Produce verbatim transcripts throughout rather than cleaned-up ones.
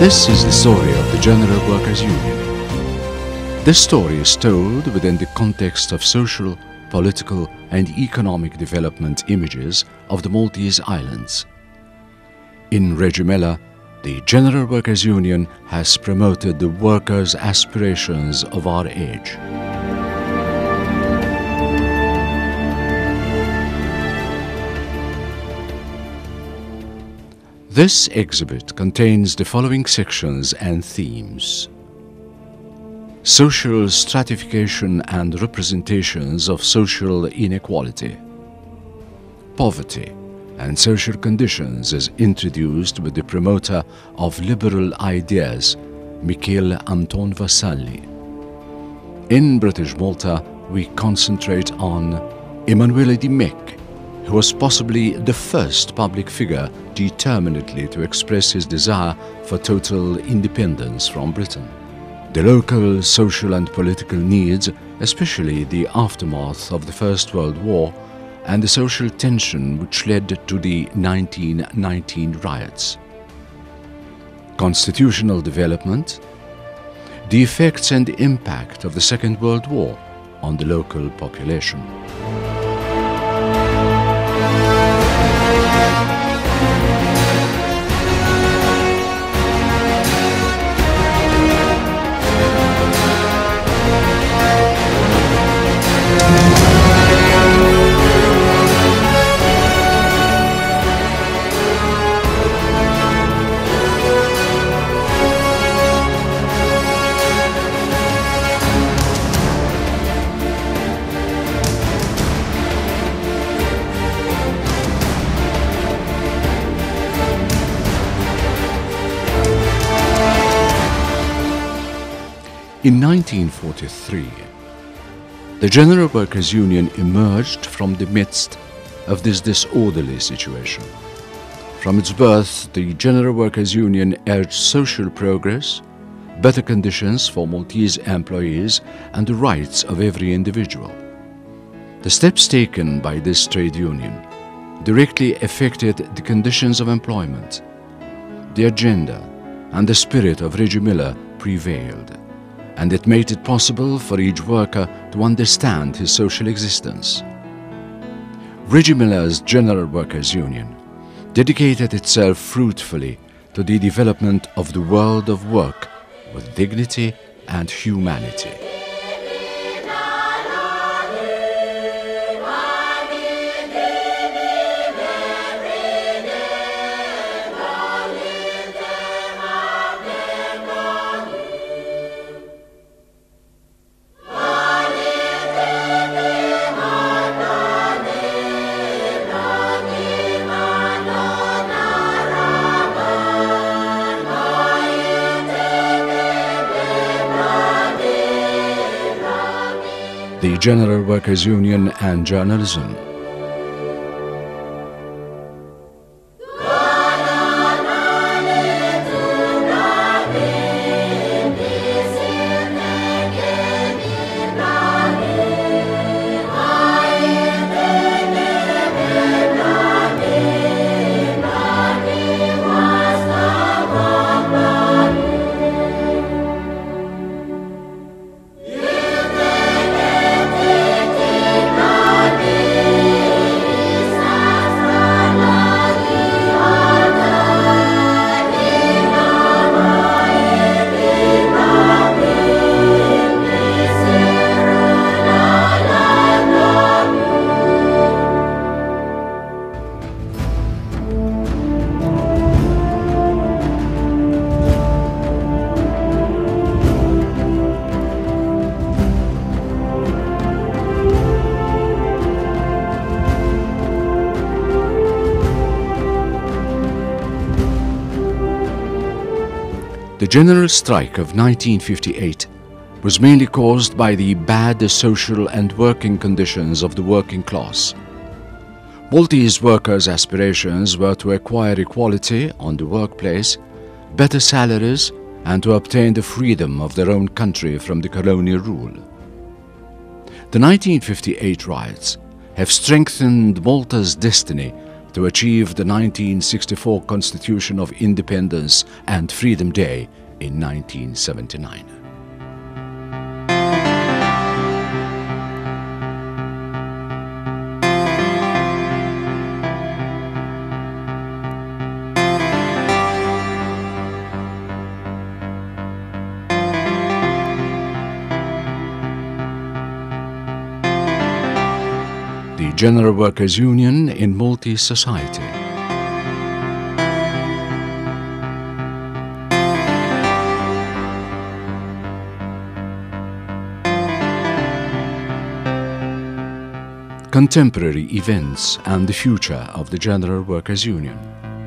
This is the story of the General Workers' Union. This story is told within the context of social, political and economic development images of the Maltese Islands. In Reggio Emilia, the General Workers' Union has promoted the workers' aspirations of our age. This exhibit contains the following sections and themes: social stratification and representations of social inequality, poverty and social conditions as introduced with the promoter of liberal ideas, Michele Anton Vassalli. In British Malta, we concentrate on Emanuele Di Mecche, who was possibly the first public figure determinedly to express his desire for total independence from Britain. The local social and political needs, especially the aftermath of the First World War and the social tension which led to the nineteen nineteen riots. Constitutional development, the effects and impact of the Second World War on the local population. In nineteen forty-three, the General Workers' Union emerged from the midst of this disorderly situation. From its birth, the General Workers' Union urged social progress, better conditions for Maltese employees, and the rights of every individual. The steps taken by this trade union directly affected the conditions of employment. The agenda and the spirit of Reggio Emilia prevailed, and it made it possible for each worker to understand his social existence. Reggio Emilia's General Workers' Union dedicated itself fruitfully to the development of the world of work with dignity and humanity. The General Workers' Union and Journalism. The general strike of nineteen fifty-eight was mainly caused by the bad social and working conditions of the working class. Maltese workers' aspirations were to acquire equality on the workplace, better salaries, and to obtain the freedom of their own country from the colonial rule. The nineteen fifty-eight riots have strengthened Malta's destiny to achieve the nineteen sixty-four Constitution of Independence and Freedom Day in nineteen seventy-nine. The General Workers' Union in Multi-Society. Contemporary events and the future of the General Workers' Union.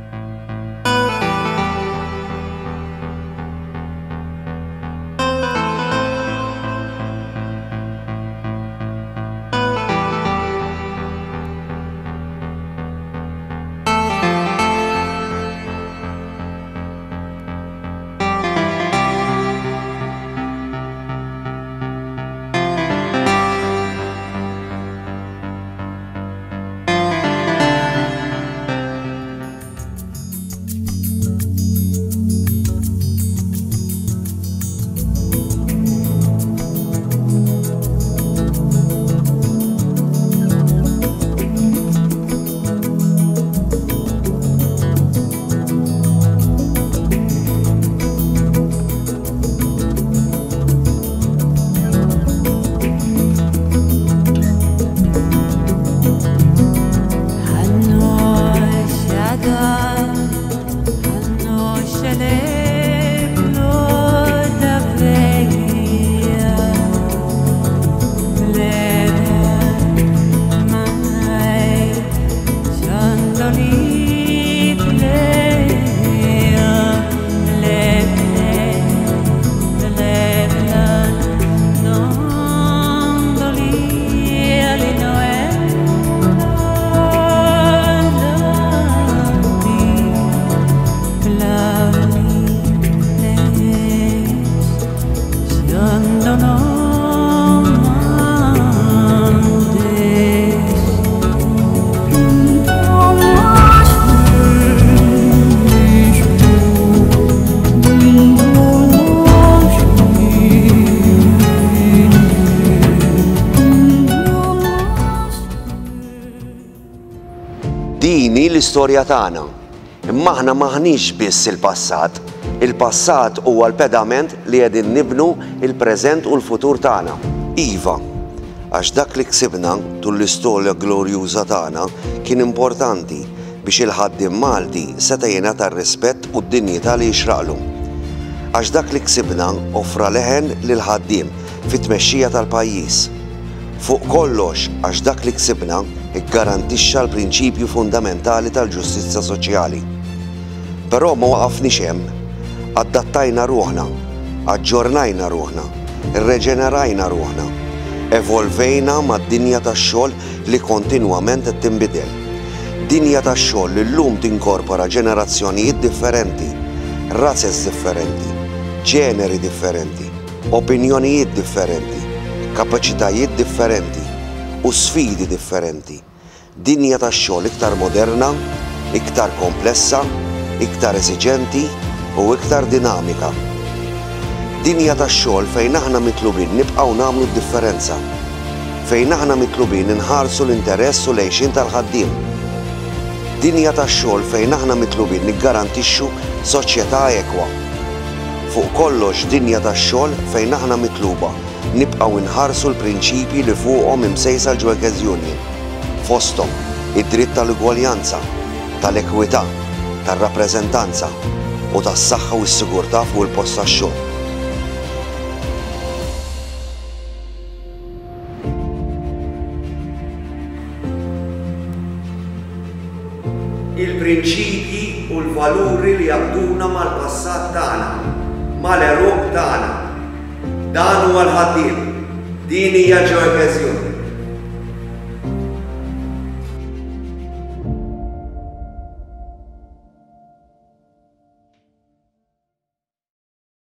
Dini l-istorja tagħna. Imma aħna maħniex biss il-passat. Il-passat huwa l-pedament li qegħdin nibnu il-preżent u l-futur tagħna. Iva, għax dak li ksibna tul l-istorja glorjuża tagħna kien importanti biex il-ħaddiem Malti seta' jingħata r-rispett u d-dinjità li jixraqlu. Għax dak li ksibna offra leħen lil ħaddiem fit-tmexxija tal-pajjiż. Fuq kollox għax dak li ksibna iggarantixxa l-prinċipju fundamentali tal-ġustizzja soċjali. Però ma waqafniex hemm, adattajna ruħna, aġġornajna ruħna, irreġenerajna ruħna, evolvejna mad-dinja tax-xogħol li kontinwament qed tinbidel. Dinja tax-xogħol li llum tinkorpora ġenerazzjonijiet differenti, razzes differenti, ġeneri differenti, opinjonijiet differenti, kapaċitajiet differenti u sfidi differenti. Dinja tax-xogħol iktar moderna, iktar komplessa, iktar esiġenti u iktar dinamika. Dinja tax-xogħol fejn aħna mitlubin nibqgħu nagħmlu d-differenza, fejn aħna mitlubin inħarsu l-interess u l-għejxin tal-ħaddiem. Dinja tax-xogħol fejn aħna mitlubin niggarantixxu soċjetà ekwa. Fuq kollox dinja tax-xogħol fejn aħna mitluba nibqgħu inħarsu l-prinċipji li fuqhom imsejsa l-Workers' Union. Fosthom id-dritt tal-ugwaljanza, tal-ekwità, tar-rappreżentanza u tas-saħħa u s-sigurtà fuq il-post tax-xogħol. Il-prinċipji u l-valuri li jaqduna mal-passat tagħna, mal-eruq tagħna. Dan huwa l-ħaddiem, din hija Workers' Union.